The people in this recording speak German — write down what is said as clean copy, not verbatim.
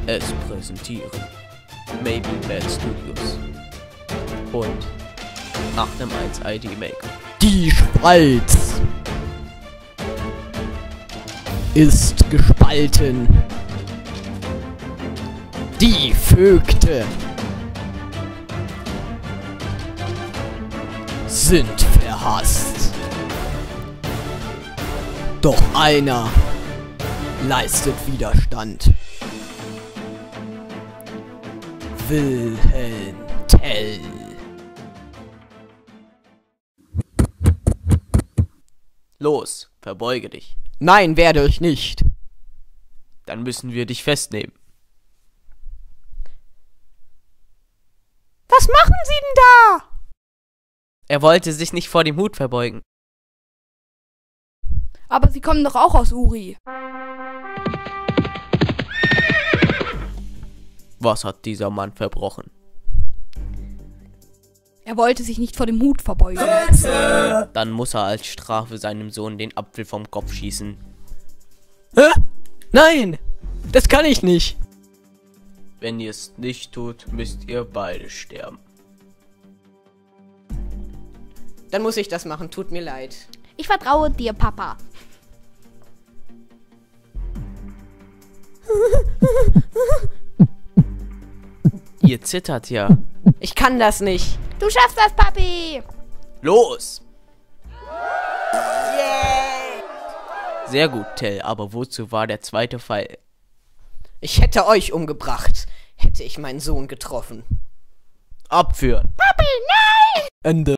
Es präsentieren Maybe Bad Studios und 8M1 ID Maker. Die Spalz ist gespalten. Die Vögte sind verhasst. Doch einer leistet Widerstand. Wilhelm Tell. Los, verbeuge dich. Nein, werde ich nicht. Dann müssen wir dich festnehmen. Was machen Sie denn da? Er wollte sich nicht vor dem Hut verbeugen. Aber Sie kommen doch auch aus Uri. Was hat dieser Mann verbrochen? Er wollte sich nicht vor dem Hut verbeugen. Dann muss er als Strafe seinem Sohn den Apfel vom Kopf schießen. Hä? Nein, das kann ich nicht. Wenn ihr es nicht tut, müsst ihr beide sterben. Dann muss ich das machen, tut mir leid. Ich vertraue dir, Papa. Ihr zittert ja. Ich kann das nicht. Du schaffst das, Papi. Los! Sehr gut, Tell, aber wozu war der zweite Pfeil? Ich hätte euch umgebracht, hätte ich meinen Sohn getroffen. Abführen! Papi, nein! Ende.